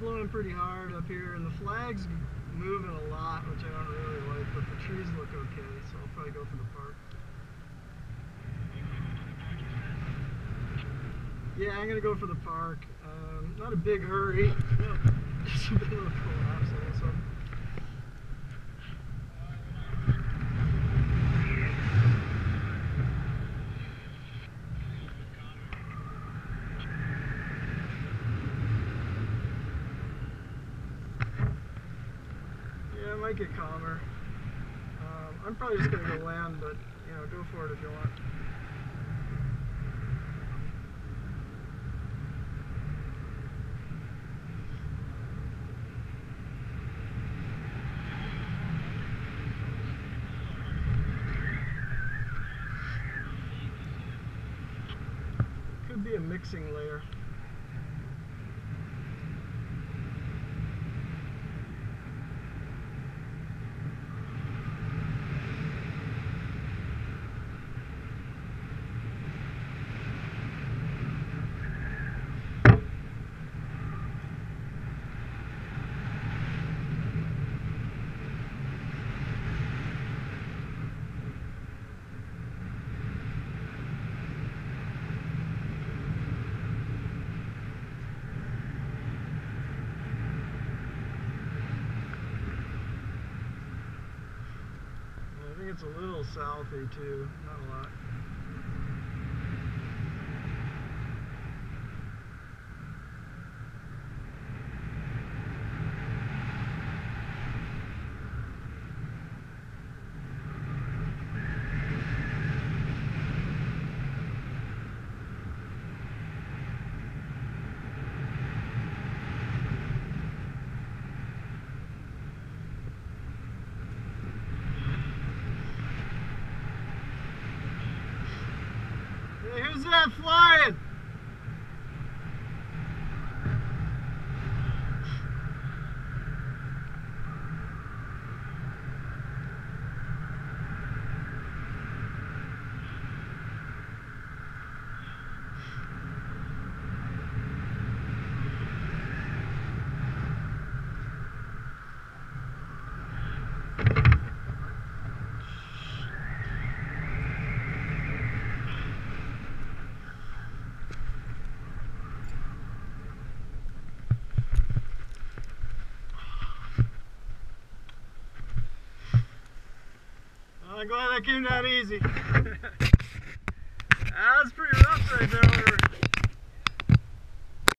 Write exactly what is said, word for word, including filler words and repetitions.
blowing pretty hard up here, and the flag's moving a lot, which I don't really like, but the trees look okay, so I'll probably go for the park. Yeah, I'm gonna go for the park. Um, not a big hurry. No, just a bit of a collapse also. Yeah, it might get calmer. Um, I'm probably just gonna go land, but you know, go for it if you want. Could be a mixing layer. I think it's a little southy too, not a lot. Hey, who's that flying? I'm glad that came down easy. That was pretty rough right there.